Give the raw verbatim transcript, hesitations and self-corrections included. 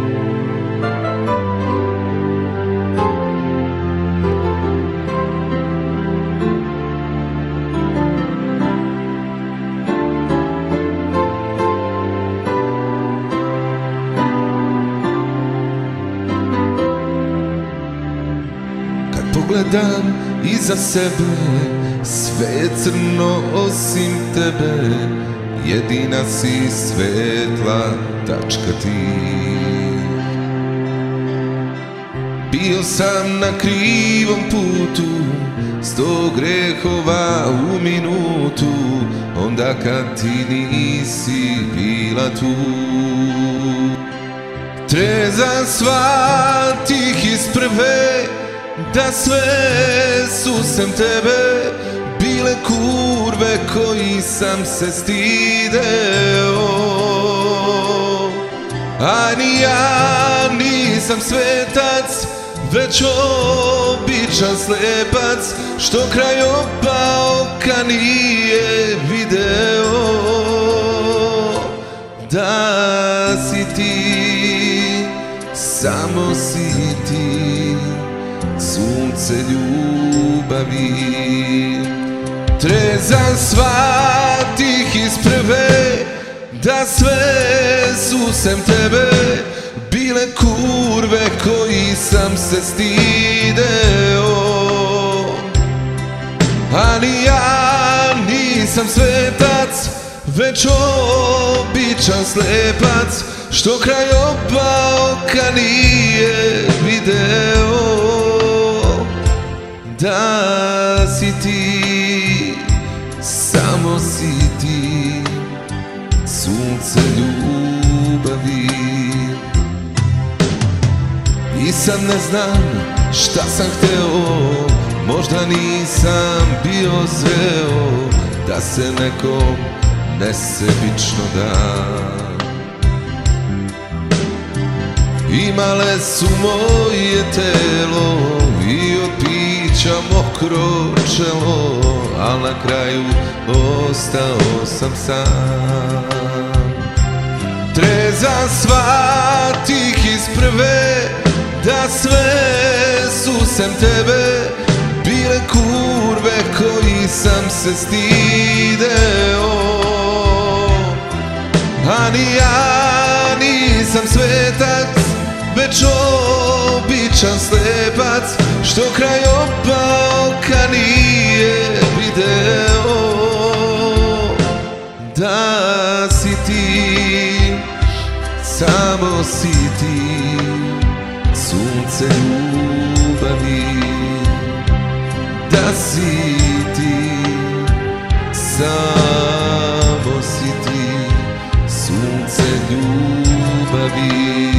Pogledam iza sebe, sve je crno osim tebe, jedina si svetla tačka ti. Bio sam na krivom putu, sto grehova u minutu, onda kad ti nisi bila tu. Trezan shvatih iz prve, da sve su sem tebe bile kurve koji sam se stideo. A ni ja nisam svetac, već običan slepac, što kraj oba oka nije video. Da si ti, samo si ti, sunce ljubavi. Trezan shvatih iz prve, da sve su sem tebe bile kurve koji sam se stideo. A ni ja nisam svetac, već običan slepac, što kraj oba oka nije video. Da si ti, samo si ti, sunce ljubavi. I sad ne znam šta sam hteo, možda nisam bio zreo, da se nekom nesebično da. Imale su moje telo i od pića mokro čelo, al na kraju ostao sam sam. Trezan shvatih iz prve, da sve su sem tebe bile kurve koji sam se stideo. A ni ja nisam svetac, već običan slepac, što kraj oba oka nije video. Da si ti, samo si ti, sunce ljubavi. Da si ti, samo si ti, sunce ljubavi.